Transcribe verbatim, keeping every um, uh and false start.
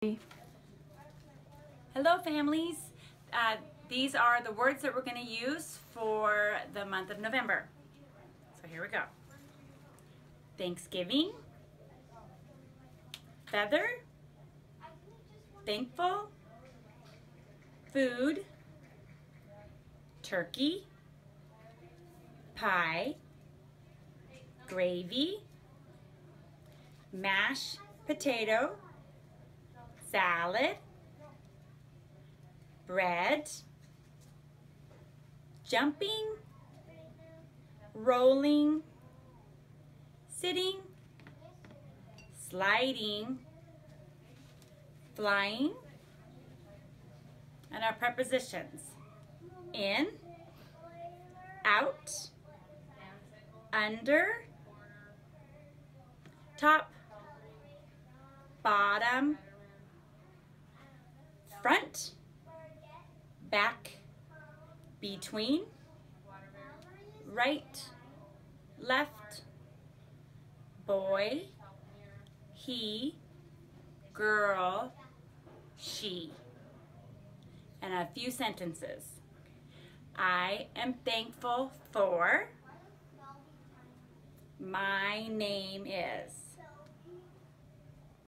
Hello families, uh, these are the words that we're going to use for the month of November. So here we go. Thanksgiving, feather, thankful, food, turkey, pie, gravy, mashed potato, salad, bread, jumping, rolling, sitting, sliding, flying, and our prepositions: in, out, under, top, bottom, front, back, between, right, left, boy, he, girl, she. And a few sentences. I am thankful for, my name is.